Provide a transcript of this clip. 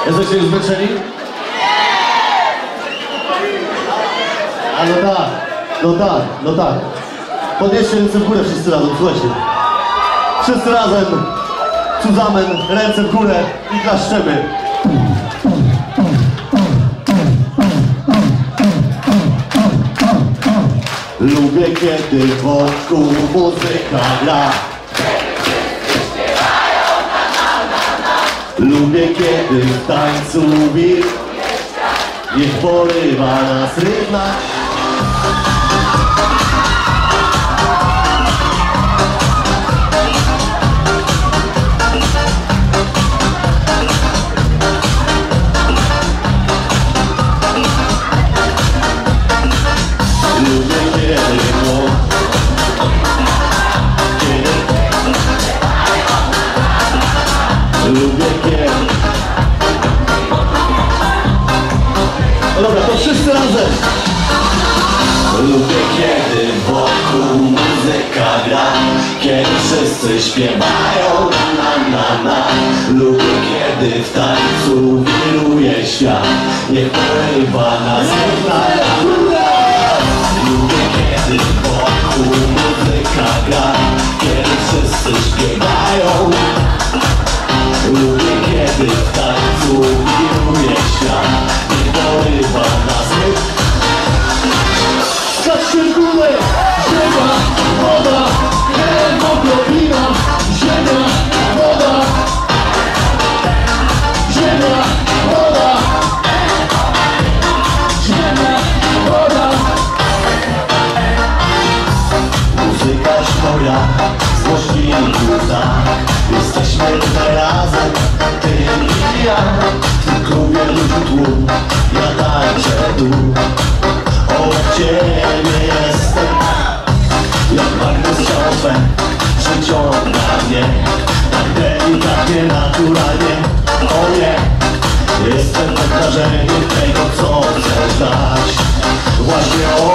Jesteście już zmęczeni? A no tak. Podnieście ręce w górę wszyscy razem, słuchajcie. Wszyscy razem, zusammen, ręce w górę i klaszczemy. Lubię, kiedy wokół muzyka gra. Lubię, kiedy w tańcu wir niech porywa nas rytma. Lubię kiedy. No dobra, to wszyscy razem. Lubię kiedy wokół muzyka gra, kiedy wszyscy śpiewają na. Lubię kiedy w tańcu wiruje świat, niech porywa nas Lubię kiedy wokół muzyka gra, kiedy wszyscy śpiewają. Lubię kiedy w tańcu wiruje świat, niech porywa nas Skaczcie w górę, ziemia, woda, hemoglobina, ziemia, woda, ziemia, woda, ziemia, woda. Muzyka moja, złośni tak. Jesteśmy tutaj razem, ty i ja. W tym klubie ludzi tłum, ja tańczę tu. Obok ciebie jestem, jak magnes ciągle przyciąga mnie. Tak delikatnie, naturalnie, o nie. Jestem pod wrażeniem tego, co chcesz dać. Właśnie